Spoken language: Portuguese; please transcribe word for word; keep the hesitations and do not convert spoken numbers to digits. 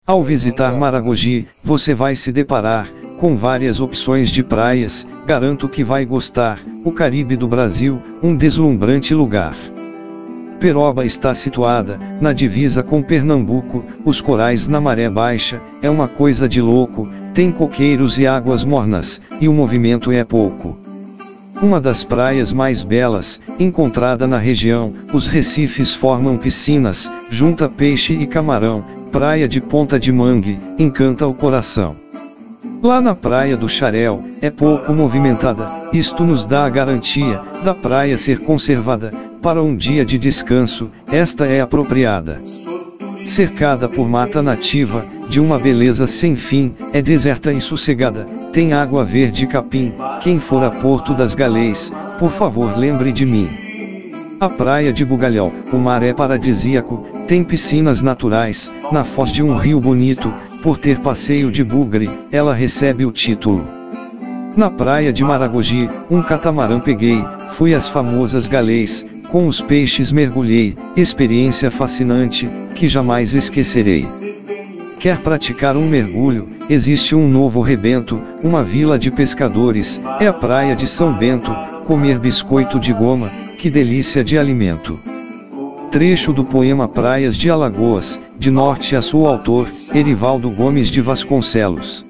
Ao visitar Maragogi, você vai se deparar com várias opções de praias. Garanto que vai gostar. O Caribe do Brasil, um deslumbrante lugar. Peroba está situada na divisa com Pernambuco. Os corais na maré baixa é uma coisa de louco. Tem coqueiros e águas mornas, e o movimento é pouco. Uma das praias mais belas encontrada na região. Os recifes formam piscinas, junta peixe e camarão. Praia de Ponta de Mangue encanta o coração. Lá na Praia do Xarel, é pouco movimentada. Isto nos dá a garantia da praia ser conservada. Para um dia de descanso, esta é apropriada. Cercada por mata nativa, de uma beleza sem fim, é deserta e sossegada. Tem água verde e capim. Quem for a Porto das Galês, por favor lembre de mim. A Praia de Bugalhão, o mar é paradisíaco. Tem piscinas naturais, na foz de um rio bonito. Por ter passeio de bugre, ela recebe o título. Na praia de Maragogi, um catamarã peguei, fui às famosas galês, com os peixes mergulhei, experiência fascinante, que jamais esquecerei. Quer praticar um mergulho? Existe um novo rebento, uma vila de pescadores, é a praia de São Bento. Comer biscoito de goma, que delícia de alimento. Trecho do poema Praias de Alagoas, de norte a sul, autor, Erivaldo Gomes de Vasconcelos.